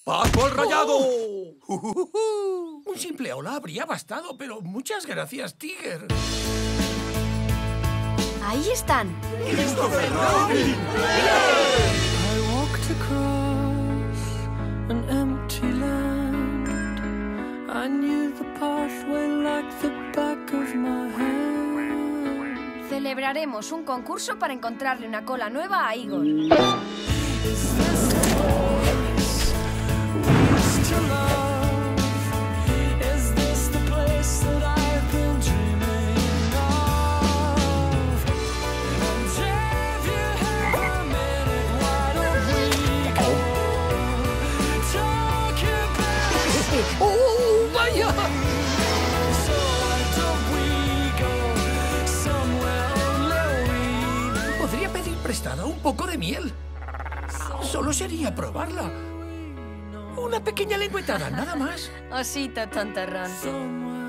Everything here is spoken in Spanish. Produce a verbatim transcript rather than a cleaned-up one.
¡Paso al rayado! Oh. Un simple hola habría bastado, pero muchas gracias, Tiger. Ahí están. ¡Christopher Robin! I walked across an empty land. I knew the pathway like the back of my hand. Celebraremos un concurso para encontrarle una cola nueva a Igor. Is this the place we used to love? Is this the place that I've been dreaming of? And if you have a minute, why don't we go talk about ¡Oh, vaya! So why don't we go somewhere only we know? Podría pedir prestada un poco de miel. Solo sería probarla. Una pequeña lengüetada, nada más. Osito tontorrón. Somewhere